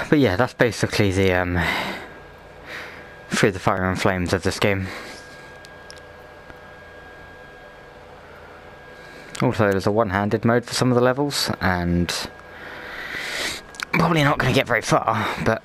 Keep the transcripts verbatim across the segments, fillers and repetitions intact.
but yeah, that's basically the um, through the fire and flames of this game. Also, there's a one-handed mode for some of the levels, and probably not going to get very far, but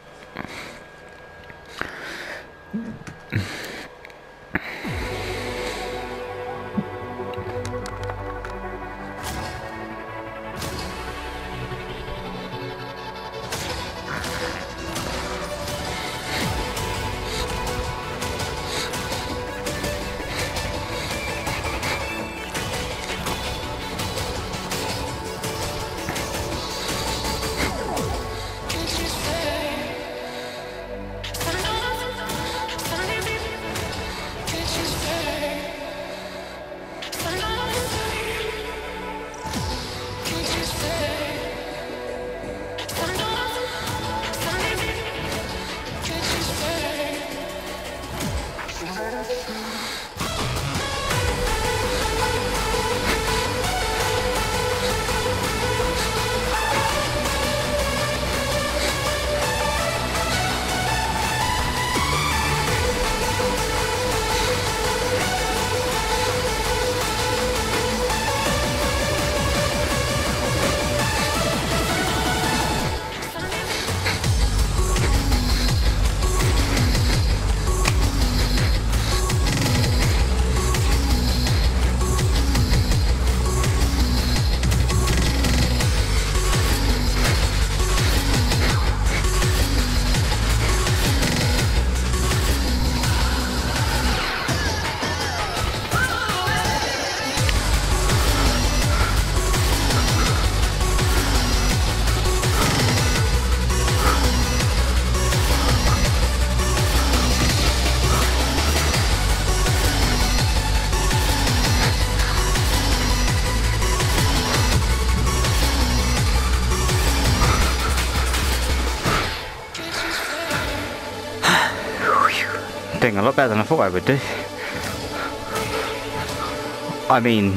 doing a lot better than I thought I would do. I mean,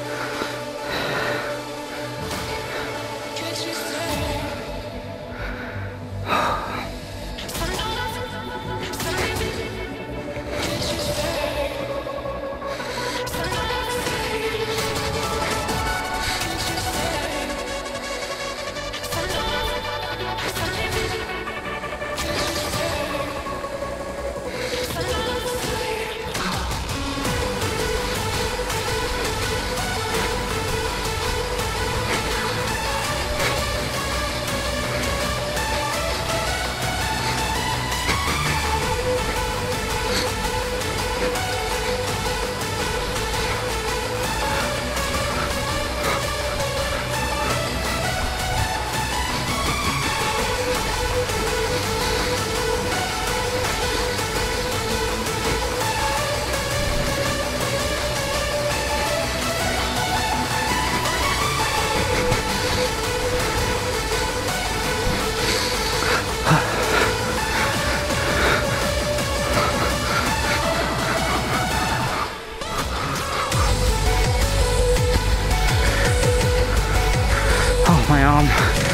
my arm.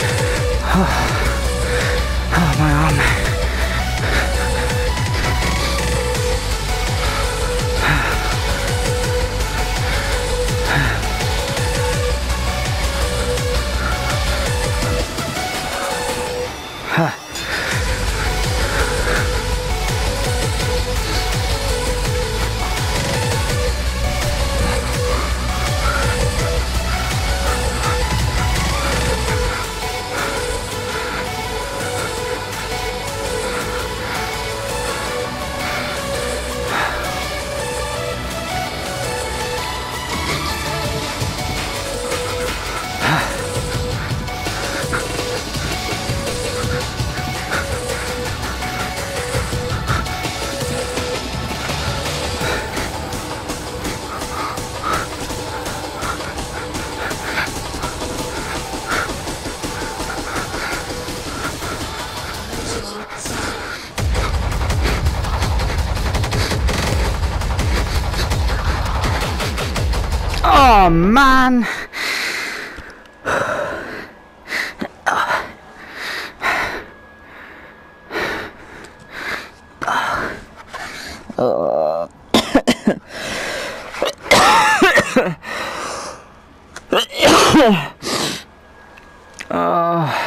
Oh, oh my arm. Oh man! Uh. Oh.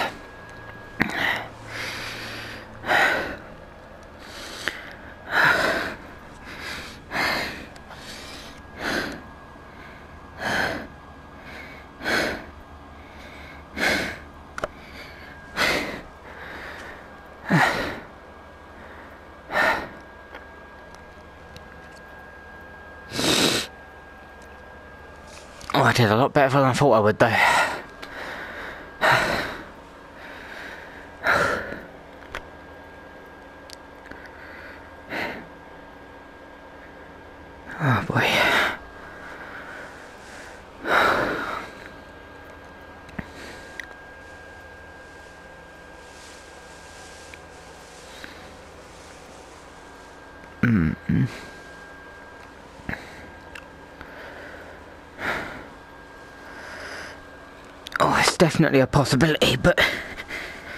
Oh, I did a lot better than I thought I would, though. Oh boy. Mm-mm. Oh, it's definitely a possibility, but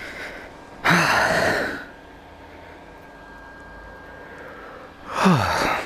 oh.